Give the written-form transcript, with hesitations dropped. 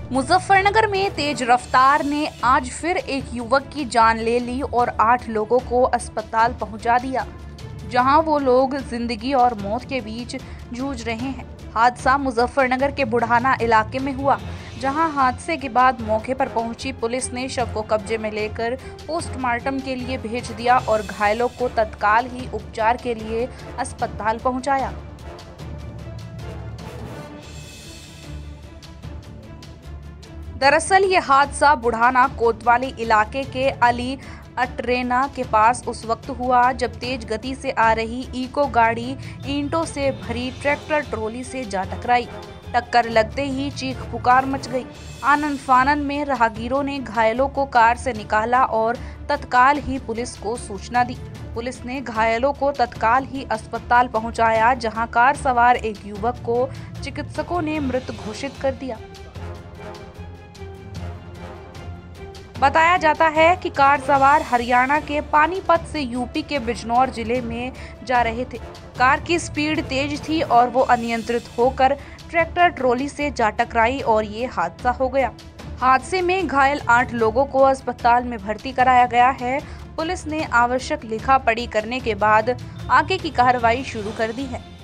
मुजफ्फरनगर में तेज रफ्तार ने आज फिर एक युवक की जान ले ली और 8 लोगों को अस्पताल पहुंचा दिया, जहां वो लोग जिंदगी और मौत के बीच जूझ रहे हैं। हादसा मुजफ्फरनगर के बुढ़ाना इलाके में हुआ, जहां हादसे के बाद मौके पर पहुंची पुलिस ने शव को कब्जे में लेकर पोस्टमार्टम के लिए भेज दिया और घायलों को तत्काल ही उपचार के लिए अस्पताल पहुंचाया। दरअसल ये हादसा बुढ़ाना कोतवाली इलाके के अली अटरेना के पास उस वक्त हुआ जब तेज गति से आ रही इको गाड़ी ईंटों से भरी ट्रैक्टर ट्रॉली से जा टकराई। टक्कर लगते ही चीख पुकार मच गई। आनन फानन में राहगीरों ने घायलों को कार से निकाला और तत्काल ही पुलिस को सूचना दी। पुलिस ने घायलों को तत्काल ही अस्पताल पहुंचाया, जहां कार सवार एक युवक को चिकित्सकों ने मृत घोषित कर दिया। बताया जाता है कि कार सवार हरियाणा के पानीपत से यूपी के बिजनौर जिले में जा रहे थे। कार की स्पीड तेज थी और वो अनियंत्रित होकर ट्रैक्टर ट्रॉली से जा टकराई और ये हादसा हो गया। हादसे में घायल 8 लोगों को अस्पताल में भर्ती कराया गया है। पुलिस ने आवश्यक लिखा पढ़ी करने के बाद आगे की कार्रवाई शुरू कर दी है।